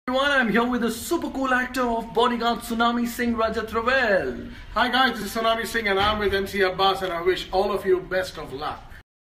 Everyone, I'm here with the super cool actor of Bodyguard Tsunami Singh, Rajat Rawail. Hi guys, this is Tsunami Singh and I'm with MC Abbas and I wish all of you best of luck.